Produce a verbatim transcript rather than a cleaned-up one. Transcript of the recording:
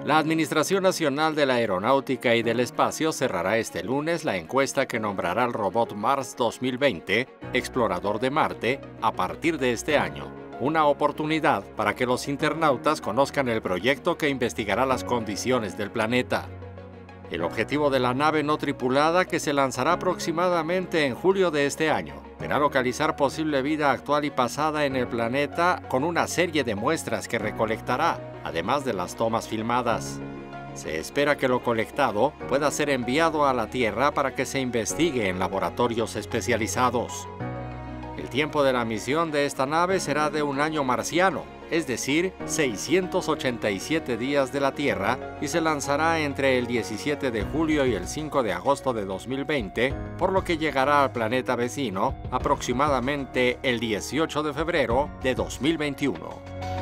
La Administración Nacional de la Aeronáutica y del Espacio cerrará este lunes la encuesta que nombrará al robot Mars dos mil veinte, explorador de Marte, a partir de este año. Una oportunidad para que los internautas conozcan el proyecto que investigará las condiciones del planeta. El objetivo de la nave no tripulada, que se lanzará aproximadamente en julio de este año, será localizar posible vida actual y pasada en el planeta con una serie de muestras que recolectará, además de las tomas filmadas. Se espera que lo colectado pueda ser enviado a la Tierra para que se investigue en laboratorios especializados. El tiempo de la misión de esta nave será de un año marciano, es decir, seiscientos ochenta y siete días de la Tierra, y se lanzará entre el diecisiete de julio y el cinco de agosto de dos mil veinte, por lo que llegará al planeta vecino aproximadamente el dieciocho de febrero de dos mil veintiuno.